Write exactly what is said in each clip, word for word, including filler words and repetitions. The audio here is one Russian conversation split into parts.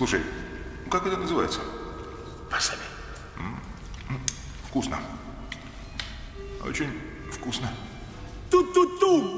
Слушай, как это называется? Васаби. Вкусно. Очень вкусно. Ту-ту-ту!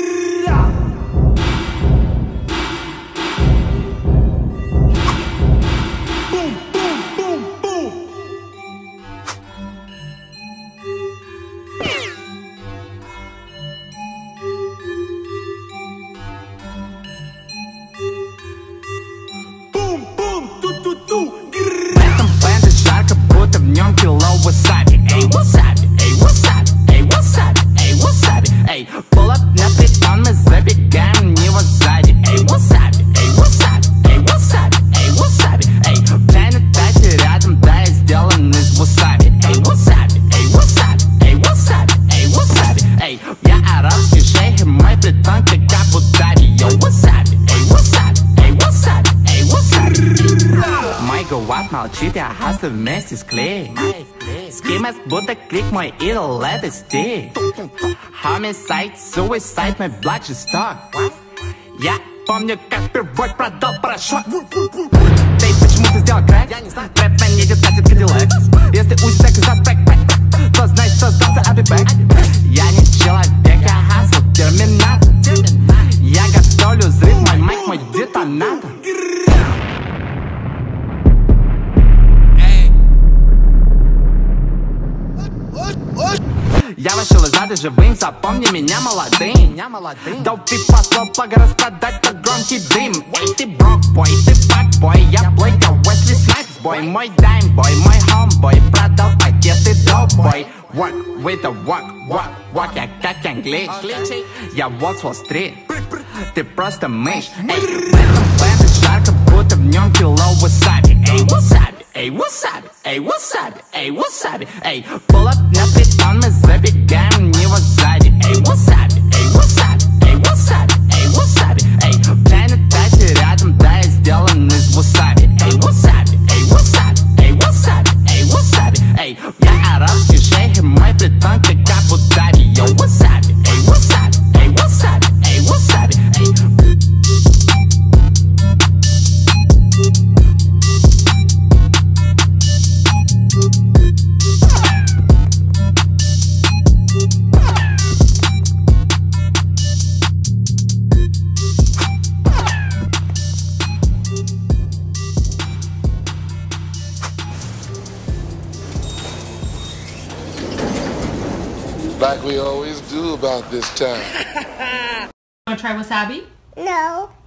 Pull up на притон, мы забегаем в него сзади. Эй, васаби, эй, васаби, эй, васаби, эй, васаби. Эй, планет дайте рядом, да, я сделан из васаби. Эй, васаби, эй, васаби, эй, васаби, эй, васаби. Эй, я арабский шейх, и мой притон как Абу-Даби. Йоу, васаби, эй, васаби, эй, васаби, эй, васаби. Мой гуат молчит, я хаслю вместе с Клей. Скимас, будто крик, мой идол, это стиль. Homicide, suicide, мой благ жесток. Я помню, как впервой продал порошок. Эй, почему ты сделал крэк? Рэп на едет, катит Кадиллак. Если узит так и заспек, то знай, что завтра I'll be back. Я не человек, я хасл, терминатор. Я готовлю взрыв, мой майк, мой детонатор. Я вышел из ада живым, запомни меня молодым. Долби послал благо распродать под громкий дым. Эй, ты брок-бой, ты фак-бой, я Блейка Уэсли Снайпс-бой. Мой дайм-бой, мой хом-бой, продал пакеты доп-бой. Work with the walk, walk, walk, я как англич. Я Волк с Уолл-стрит, ты просто мышь. Эй, в этом бэнде жарко, будто в нем кило васаби. Эй, васаби. Эй, васаби, эй, васаби, эй, васаби. Эй, pull up на притон, мы забегаем в него сзади. Эй, васаби, эй, васаби, эй, васаби, эй, васаби. Эй, планет дайте рядом, да, я сделан из васаби. Эй, васаби, эй, васаби, эй, васаби, эй, васаби. Эй, я арабский шейх, и мой притон как Абу-Даби. Йоу, васаби, эй, васаби, эй, васаби, эй, васаби. Эй. Like we always do about this time. Wanna try wasabi? No.